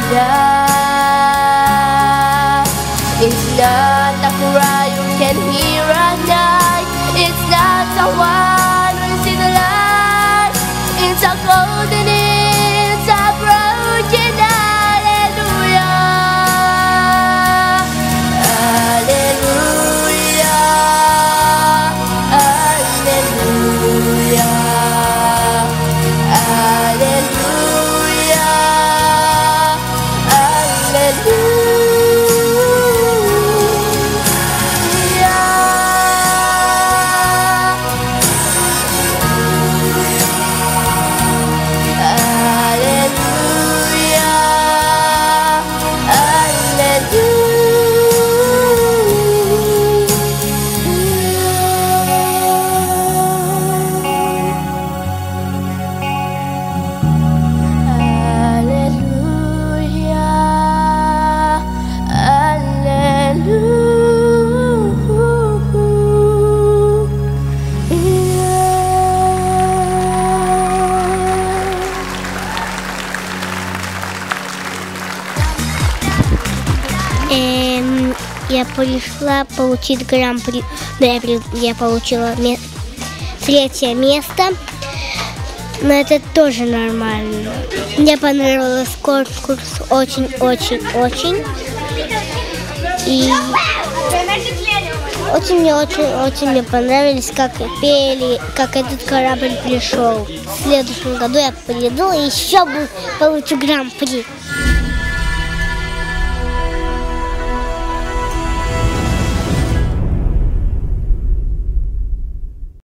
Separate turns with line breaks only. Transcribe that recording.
It's not a cry you can hear at night. It's not a one who see the light. It's a cold and it's a broken hallelujah. Hallelujah. Hallelujah. Hallelujah. Hallelujah.
Я пришла получить гран-при, но я получила 3-е место, но это тоже нормально. Мне понравился конкурс очень. И очень мне понравились, как пели, как этот корабль пришел. В следующем году я приеду и еще получу гран-при.